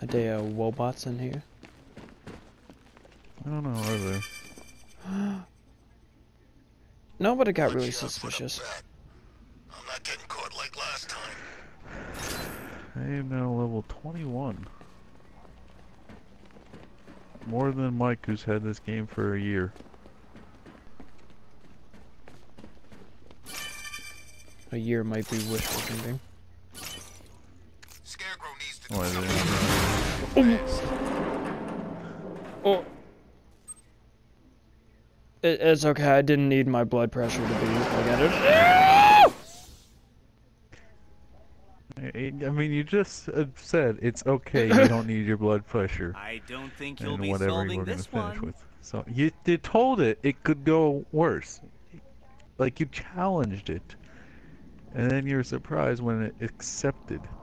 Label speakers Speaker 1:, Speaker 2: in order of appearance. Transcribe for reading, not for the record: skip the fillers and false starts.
Speaker 1: there robots in here?
Speaker 2: I don't know, are there?
Speaker 1: No, but it got really suspicious.
Speaker 3: I'm not getting caught like last time.
Speaker 2: I am now level 21. More than Mike, who's had this game for a year.
Speaker 1: A year might be wishful thinking.
Speaker 3: Scarecrow needs to
Speaker 1: Oh. It's okay, I didn't need my blood pressure to be like at it.
Speaker 2: I mean, you just said it's okay. You don't need your blood pressure.
Speaker 4: I don't think you'll
Speaker 2: And
Speaker 4: be
Speaker 2: whatever
Speaker 4: solving
Speaker 2: we're gonna
Speaker 4: this
Speaker 2: finish
Speaker 4: one.
Speaker 2: with. So you told it could go worse. Like you challenged it, and then you're surprised when it accepted.